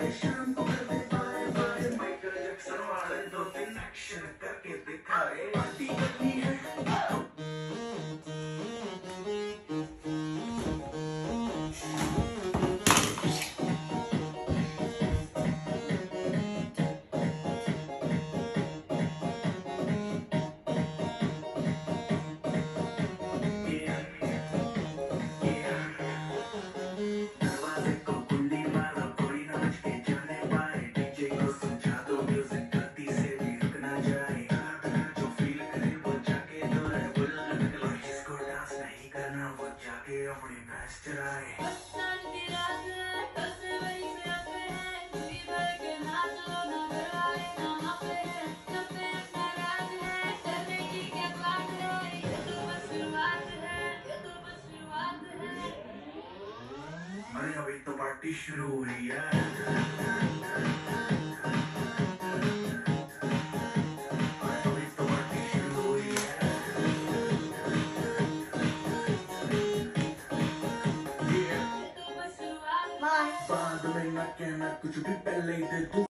शाम को करते बाय बाय माइकल जैक्सन वाले 2-3 एक्शन करके दिखाए पार्टी करनी है। अरे अभी तो पार्टी शुरू हुई है। अभी तो पार्टी शुरू हुई है। बाद में ना कहना कुछ भी, पहले ही दे दूं।